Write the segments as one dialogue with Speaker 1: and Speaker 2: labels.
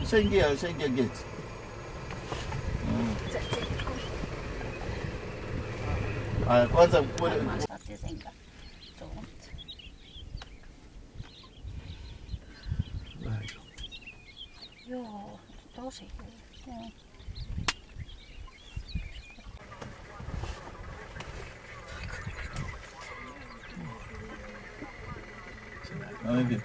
Speaker 1: ushaingia gate. Kwanza
Speaker 2: joo, tosi hyvin.
Speaker 1: Hivi.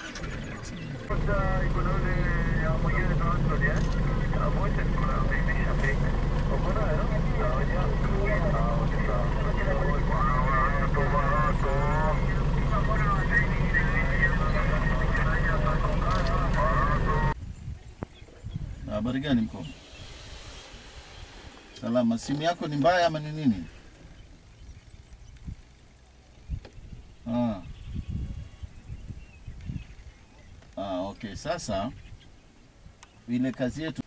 Speaker 1: Habari gani mko? Salama. Simu yako ni mbaya ama ni nini? Okay. Sasa ile kazi yetu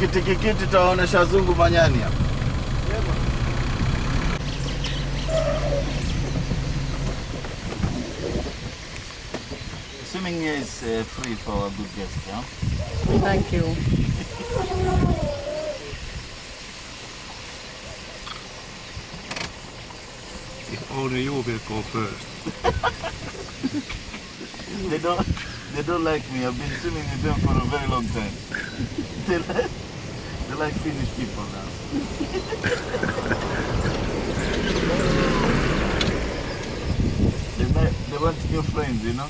Speaker 1: Kikiti taonesha zungu manyani hapa. Swimming here is free for our good guests, yeah?
Speaker 2: Thank you.
Speaker 3: If only you will go first.
Speaker 1: They don't like me. I've been swimming with them for a very long time. They like Finnish people now. They want new friends, you know?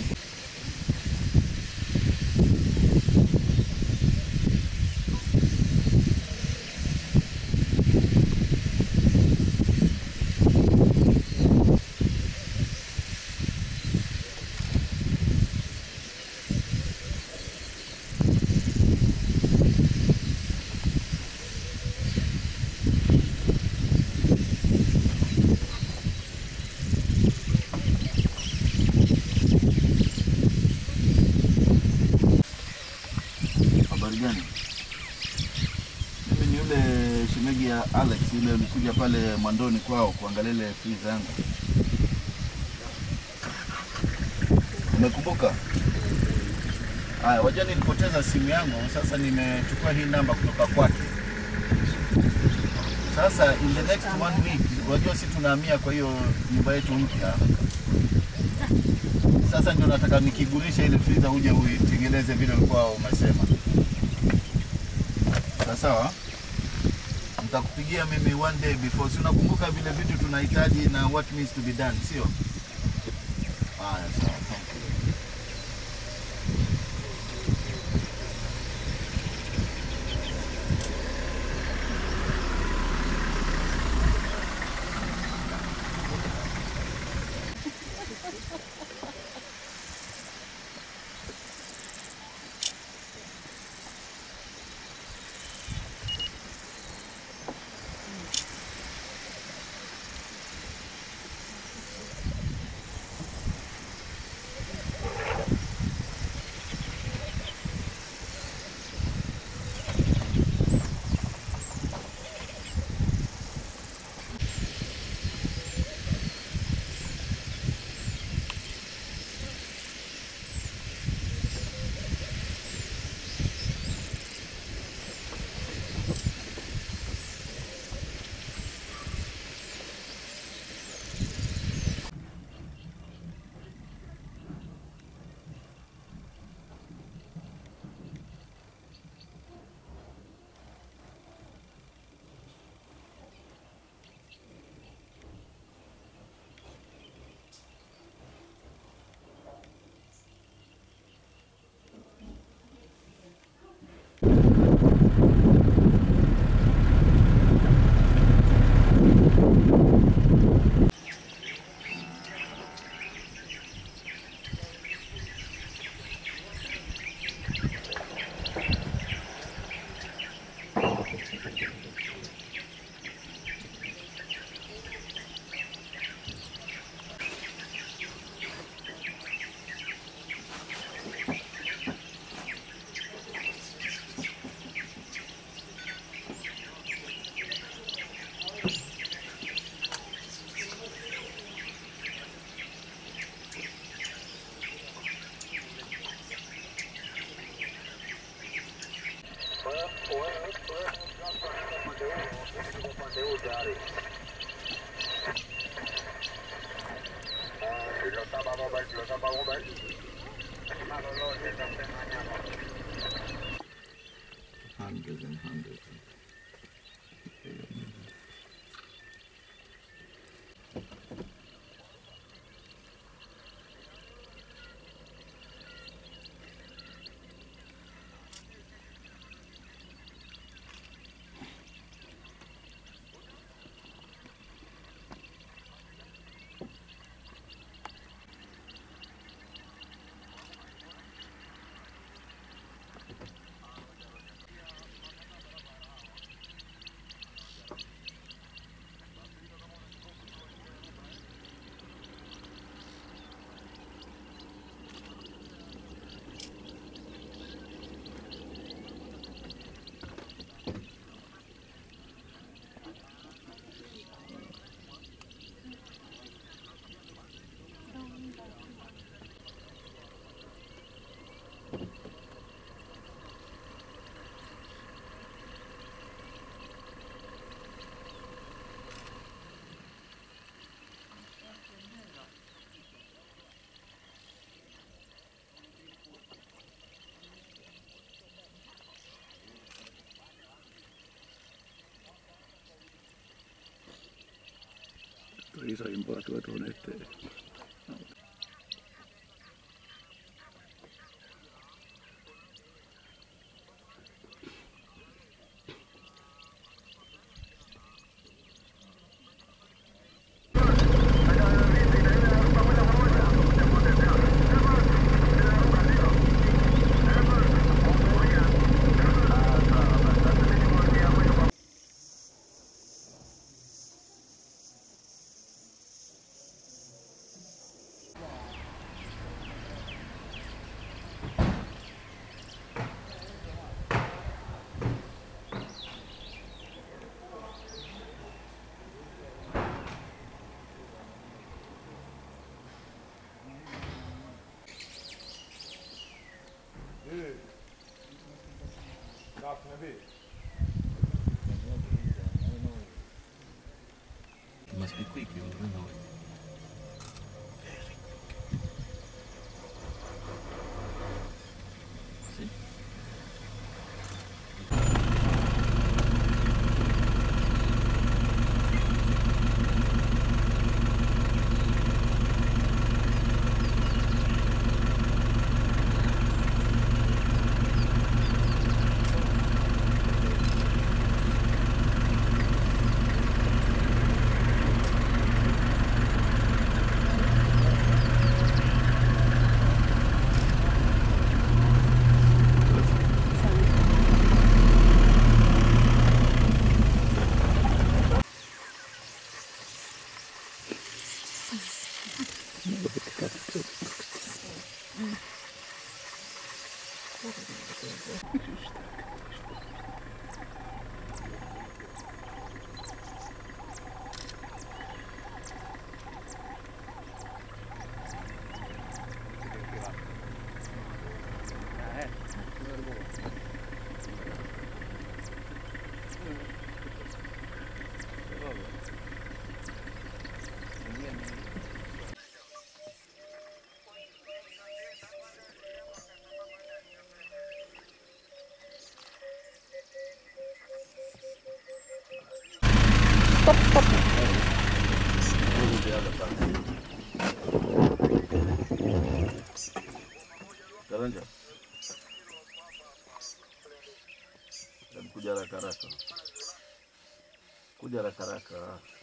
Speaker 1: Habari gani? Mimi ni yule shemegi ya Alex, yule alikuja pale Mwandoni kwao kuangalia ile freezer yangu. Umekumbuka? Haya, wajua nilipoteza simu yangu, sasa nimechukua hii namba kutoka kwake. Sasa in the next 1 week, wajua si tunahamia kwa hiyo nyumba yetu mpya. Sasa ndio nataka nikigurisha ile freezer uje uitengeneze vile ulikuwa umesema. Sawa? Nitakupigia mimi one day before. Si unakumbuka vile vitu tunahitaji na what needs to be done, sio? Sawa, thank you. Hundreds and hundreds.
Speaker 3: isoimpaa tuon eteen.
Speaker 1: You must be quick, you know. See? Karanja. Kuja haraka haraka. Kuja haraka haraka.